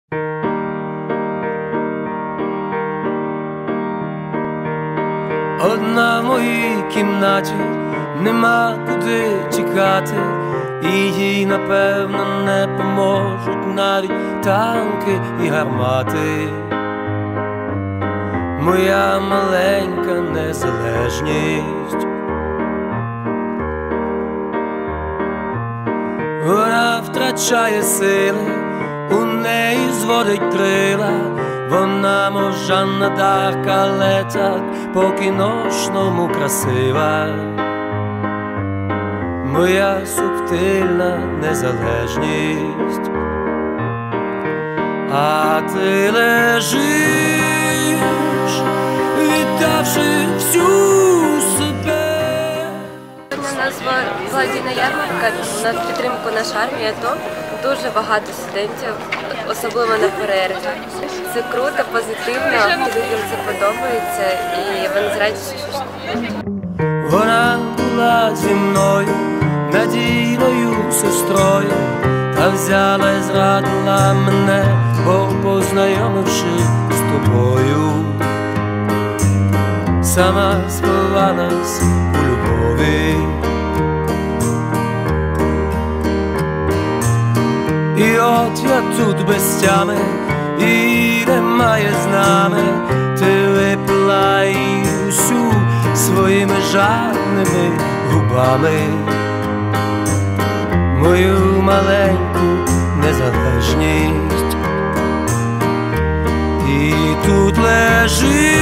Одна в моїй кімнаті, нема куди тікати, і їй, напевно, не поможуть навіть танки і гармати. Моя маленька незалежність. Вона втрачає сили, у неї зводить крила. Вона, мов Жанна д'Арк, але так по-кіношному красива. Моя субтильна незалежність. А ти лежиш, віддавши всю себе. Назва «Благодійна ярмарка» на підтримку нашої армії АТО. Дуже багато студентів, особливо на перерві. Це круто, позитивно, людям це подобається і вони з радістю. Вона була зі мною, надійною сестрою, та взяла і зрадила мене, бо познайомивши з тобою, сама сховалась у любові. І от я тут без тями, і немає з нами. Ти випила її усю своїми жадними губами, мою маленьку незалежність. І тут лежить